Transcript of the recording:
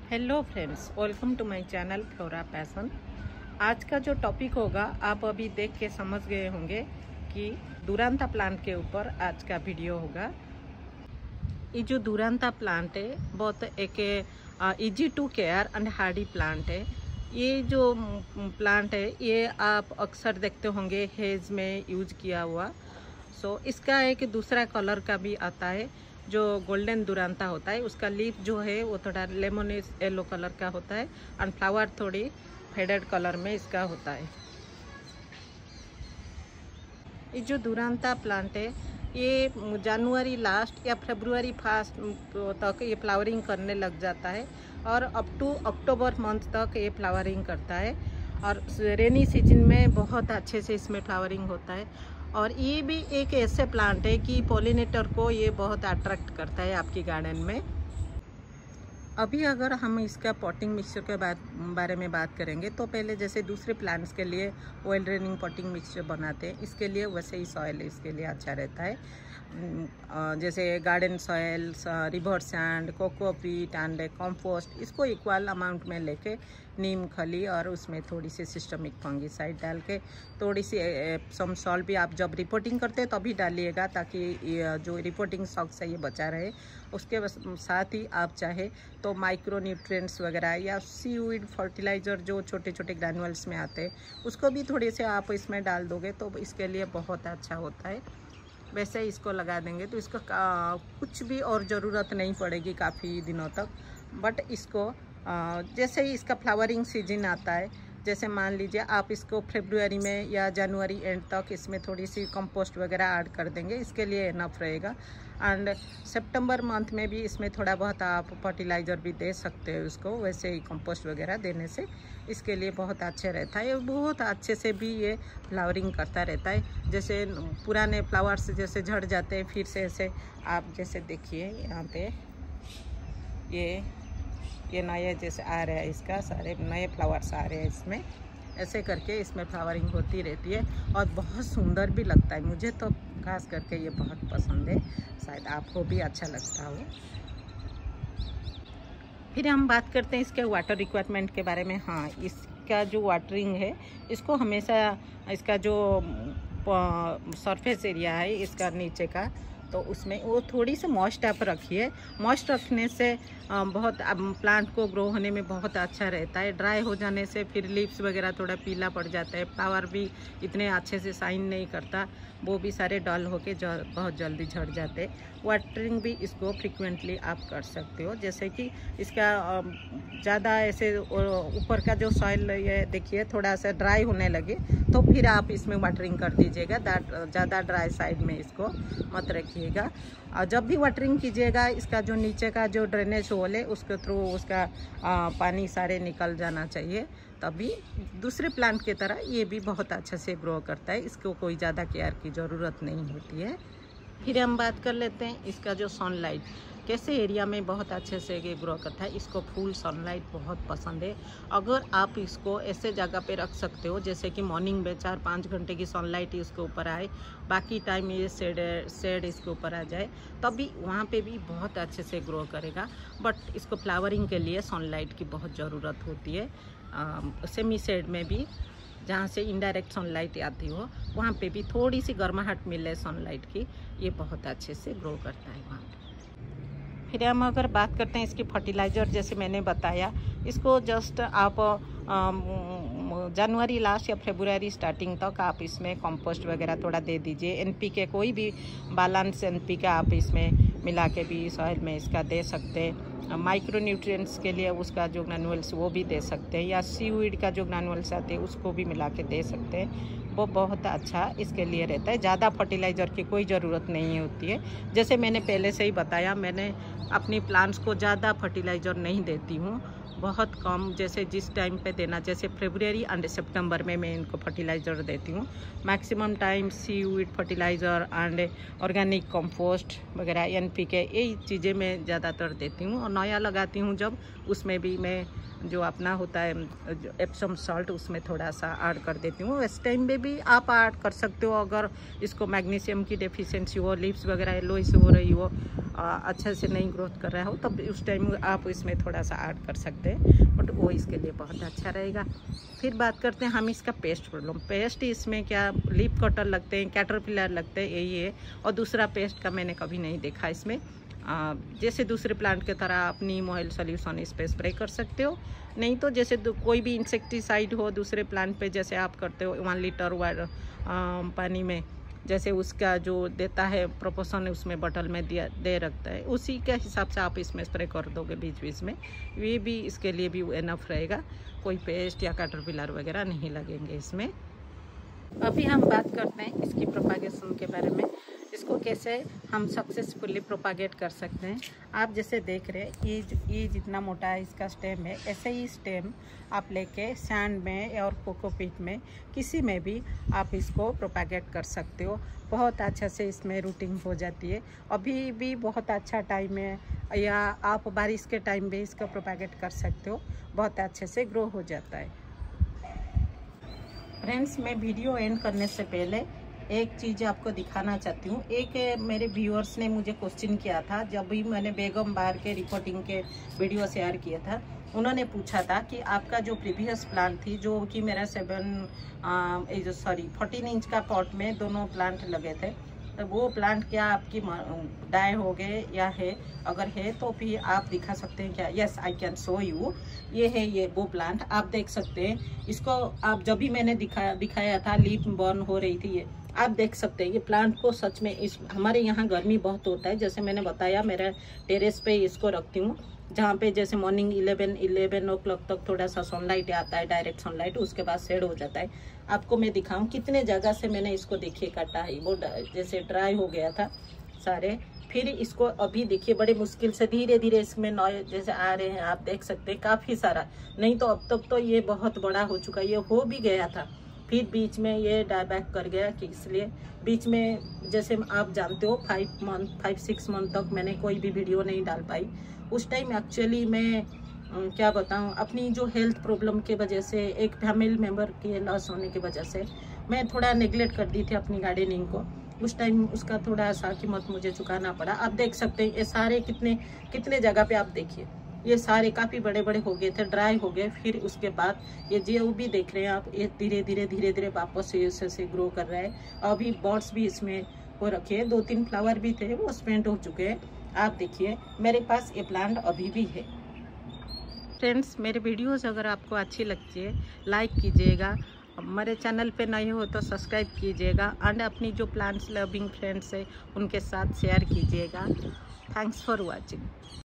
Hello friends, welcome to my channel Flora Passion. आज का जो टॉपिक होगा आप अभी देख के समझ गए होंगे कि दुरांता प्लांट के ऊपर आज का वीडियो होगा। ये जो दुरांता प्लांट है बहुत एक easy to care and hardy plant है। ये जो प्लांट है ये आप अक्सर देखते होंगे हेज में यूज किया हुआ। इसका एक दूसरा कलर का भी आता है जो गोल्डन दुरांता होता है। उसका लीफ जो है वो थोड़ा लेमोनिश येलो कलर का होता है एंड फ्लावर थोड़ी फेडेड कलर में इसका होता है। ये जो दुरांता प्लांट है ये जनवरी लास्ट या फरवरी फर्स्ट तक ये फ्लावरिंग करने लग जाता है और अप टू अक्टूबर मंथ तक ये फ्लावरिंग करता है और रेनी सीजन में बहुत अच्छे से इसमें फ्लावरिंग होता है। और ये भी एक ऐसे प्लांट है कि पॉलिनेटर को ये बहुत अट्रैक्ट करता है आपकी गार्डन में। अभी अगर हम इसका पॉटिंग मिक्सचर के बारे में बात करेंगे तो पहले जैसे दूसरे प्लांट्स के लिए ऑयल ड्रेनिंग पॉटिंग मिक्सचर बनाते हैं, इसके लिए वैसे ही सॉयल इसके लिए अच्छा रहता है। जैसे garden soil, river sand, cocopeat and compost, इसको इक्वल अमाउंट में लेके नीम खली और उसमें थोड़ी सी सिस्टमिक फंगीसाइड डाल के थोड़ी सी सम सॉल्ट भी आप जब रिपोर्टिंग करते हैं तभी डालिएगा ताकि जो रिपोर्टिंग स्टॉक से ये बचा रहे। उसके साथ ही आप चाहे तो माइक्रो न्यूट्रिएंट्स वगैरह या सीवीड फर्टिलाइज़र जो छोटे छोटे ग्रैन्युअल्स में आते हैं उसको भी थोड़े से आप इसमें डाल दोगे तो इसके लिए बहुत अच्छा होता है। वैसे इसको लगा देंगे तो इसको कुछ भी और ज़रूरत नहीं पड़ेगी काफ़ी दिनों तक। बट इसको जैसे ही इसका फ्लावरिंग सीजन आता है, जैसे मान लीजिए आप इसको फरवरी में या जनवरी एंड तक इसमें थोड़ी सी कंपोस्ट वगैरह ऐड कर देंगे, इसके लिए इनफ रहेगा। एंड सितंबर मंथ में भी इसमें थोड़ा बहुत आप फर्टिलाइज़र भी दे सकते हो उसको, वैसे ही कंपोस्ट वगैरह देने से इसके लिए बहुत अच्छे रहता है। बहुत अच्छे से भी ये फ्लावरिंग करता रहता है। जैसे पुराने फ्लावर्स जैसे झड़ जाते हैं फिर से ऐसे आप जैसे देखिए यहाँ पे ये नए जैसे आ रहे हैं, इसका सारे नए फ्लावर्स आ रहे हैं इसमें। ऐसे करके इसमें फ्लावरिंग होती रहती है और बहुत सुंदर भी लगता है। मुझे तो खास करके ये बहुत पसंद है, शायद आपको भी अच्छा लगता हो। फिर हम बात करते हैं इसके वाटर रिक्वायरमेंट के बारे में। हाँ, इसका जो वाटरिंग है इसको हमेशा इसका जो सरफेस एरिया है इसका नीचे का तो उसमें वो थोड़ी सी मॉइस्ट आप रखिए। मॉइस्ट रखने से बहुत प्लांट को ग्रो होने में बहुत अच्छा रहता है। ड्राई हो जाने से फिर लीव्स वगैरह थोड़ा पीला पड़ जाता है, फ्लावर भी इतने अच्छे से शाइन नहीं करता, वो भी सारे डल होके बहुत जल्दी झड़ जाते हैं। वाटरिंग भी इसको फ्रिक्वेंटली आप कर सकते हो। जैसे कि इसका ज़्यादा ऐसे ऊपर का जो सॉइल ये देखिए थोड़ा सा ड्राई होने लगे तो फिर आप इसमें वाटरिंग कर दीजिएगा। ज़्यादा ड्राई साइड में इसको मत रखिएगा। और जब भी वाटरिंग कीजिएगा इसका जो नीचे का जो ड्रेनेज होल है उसके थ्रू उसका पानी सारे निकल जाना चाहिए, तभी दूसरे प्लांट की तरह ये भी बहुत अच्छे से ग्रो करता है। इसको कोई ज़्यादा केयर की ज़रूरत नहीं होती है। फिर हम बात कर लेते हैं इसका जो सनलाइट कैसे एरिया में बहुत अच्छे से ये ग्रो करता है। इसको फुल सनलाइट बहुत पसंद है। अगर आप इसको ऐसे जगह पे रख सकते हो जैसे कि मॉर्निंग में 4-5 घंटे की सनलाइट इसके ऊपर आए, बाकी टाइम ये शेड इसके ऊपर आ जाए, तभी वहाँ पे भी बहुत अच्छे से ग्रो करेगा। बट इसको फ्लावरिंग के लिए सनलाइट की बहुत ज़रूरत होती है। सेमी शेड में भी जहाँ से इनडायरेक्ट सनलाइट आती हो वहाँ पे भी थोड़ी सी गर्माहट मिले सनलाइट की, ये बहुत अच्छे से ग्रो करता है वहाँ पे। फिर हम अगर बात करते हैं इसकी फर्टिलाइज़र, जैसे मैंने बताया इसको जस्ट आप जनवरी लास्ट या फरवरी स्टार्टिंग तक आप इसमें कंपोस्ट वगैरह थोड़ा दे दीजिए। एनपीके कोई भी बैलेंस एनपीके आप इसमें मिला के भी सॉइल में इसका दे सकते हैं। माइक्रो न्यूट्रिएंट्स के लिए उसका जो ग्रैन्युअल्स वो भी दे सकते हैं, या सीवीड का जो ग्रैन्युअल्स आते हैं उसको भी मिला के दे सकते हैं। वो बहुत अच्छा इसके लिए रहता है। ज़्यादा फर्टिलाइज़र की कोई ज़रूरत नहीं होती है। जैसे मैंने पहले से ही बताया, मैंने अपनी प्लांट्स को ज़्यादा फर्टिलाइज़र नहीं देती हूँ, बहुत कम, जैसे जिस टाइम पे देना, जैसे फरवरी एंड सितंबर में मैं इनको फर्टिलाइज़र देती हूँ। Maximum time seaweed fertiliser and organic compost वगैरह NPK यही चीज़ें मैं ज़्यादातर देती हूँ। और नया लगाती हूँ जब, उसमें भी मैं जो अपना होता है एप्सम सॉल्ट उसमें थोड़ा सा ऐड कर देती हूँ। इस टाइम में भी आप ऐड कर सकते हो अगर इसको मैग्नीशियम की डेफिशिएंसी हो, लीव्स वगैरह येलोइश हो रही हो, अच्छे से नहीं ग्रोथ कर रहा हो, तब उस टाइम आप इसमें थोड़ा सा ऐड कर सकते हैं, बट वो इसके लिए बहुत अच्छा रहेगा। फिर बात करते हैं हम इसका पेस्ट प्रॉब्लम। पेस्ट इसमें क्या, लीफ कटर लगते हैं, कैटरपिलर लगते हैं, यही है। और दूसरा पेस्ट का मैंने कभी नहीं देखा इसमें। जैसे दूसरे प्लांट की तरह आप नीम ऑयल सोल्यूशन इस पर स्प्रे कर सकते हो, नहीं तो जैसे कोई भी इंसेक्टिसाइड हो दूसरे प्लांट पे जैसे आप करते हो 1 लीटर पानी में, जैसे उसका जो देता है प्रोपोर्शन उसमें बॉटल में दे रखता है, उसी के हिसाब से आप इसमें स्प्रे कर दोगे बीच बीच में, ये भी इसके लिए भी इनफ रहेगा। कोई पेस्ट या कैटरपिलर वगैरह नहीं लगेंगे इसमें। अभी हम बात करते हैं इसकी प्रोपागेशन के बारे में, इसको कैसे हम सक्सेसफुली प्रोपागेट कर सकते हैं। आप जैसे देख रहे हैं ये जितना मोटा है इसका स्टेम है, ऐसे ही स्टेम आप लेके सैंड में और कोकोपीट में किसी में भी आप इसको प्रोपागेट कर सकते हो। बहुत अच्छा से इसमें रूटिंग हो जाती है। अभी भी बहुत अच्छा टाइम है, या आप बारिश के टाइम भी इसको प्रोपागेट कर सकते हो, बहुत अच्छे से ग्रो हो जाता है। फ्रेंड्स, मैं वीडियो एंड करने से पहले एक चीज़ आपको दिखाना चाहती हूँ। एक मेरे व्यूअर्स ने मुझे क्वेश्चन किया था, जब भी मैंने बेगम बार के रिपोर्टिंग के वीडियो शेयर किया था, उन्होंने पूछा था कि आपका जो प्रीवियस प्लांट थी, जो कि मेरा 14 इंच का पॉट में दोनों प्लांट लगे थे, तो वो प्लांट क्या आपकी डाई हो गए या है? अगर है तो फिर आप दिखा सकते हैं क्या? Yes, I can show you. ये है, ये वो प्लांट आप देख सकते हैं। इसको आप जब भी मैंने दिखाया था, लीफ बर्न हो रही थी, ये आप देख सकते हैं। ये प्लांट को सच में हमारे यहाँ गर्मी बहुत होता है, जैसे मैंने बताया मेरा टेरेस पे इसको रखती हूँ, जहाँ पे जैसे मॉर्निंग 11 o'clock तक थोड़ा सा सनलाइट आता है, डायरेक्ट सनलाइट, उसके बाद शेड हो जाता है। आपको मैं दिखाऊं कितने जगह से मैंने इसको देखिए काटा है, वो जैसे ड्राई हो गया था सारे। फिर इसको अभी देखिए बड़े मुश्किल से धीरे धीरे इसमें नए जैसे आ रहे हैं, आप देख सकते हैं काफ़ी सारा। नहीं तो अब तक तो ये बहुत बड़ा हो चुका, ये हो भी गया था, फिर बीच में ये डाई बैक कर गया कि इसलिए बीच में जैसे आप जानते हो 5-6 मंथ तक मैंने कोई भी वीडियो नहीं डाल पाई। उस टाइम एक्चुअली मैं क्या बताऊं, अपनी जो हेल्थ प्रॉब्लम के वजह से, एक फैमिली मेम्बर के लॉस होने की वजह से मैं थोड़ा नेग्लेक्ट कर दी थी अपनी गार्डनिंग को। उस टाइम उसका थोड़ा सा कीमत मुझे चुकाना पड़ा। आप देख सकते हैं ये सारे कितने जगह पे आप देखिए, ये सारे काफ़ी बड़े बड़े हो गए थे, ड्राई हो गए। फिर उसके बाद ये जो भी देख रहे हैं आप, ये धीरे धीरे वापस से ग्रो कर रहा है। अभी बर्ड्स भी इसमें हो रखे हैं, 2-3 फ्लावर भी थे, वो स्पेंट हो चुके हैं। आप देखिए मेरे पास ये प्लांट अभी भी है। फ्रेंड्स, मेरे वीडियोस अगर आपको अच्छी लगती है लाइक कीजिएगा, हमारे चैनल पे नए हो तो सब्सक्राइब कीजिएगा, एंड अपनी जो प्लांट्स लविंग फ्रेंड्स है उनके साथ शेयर कीजिएगा। Thanks for watching.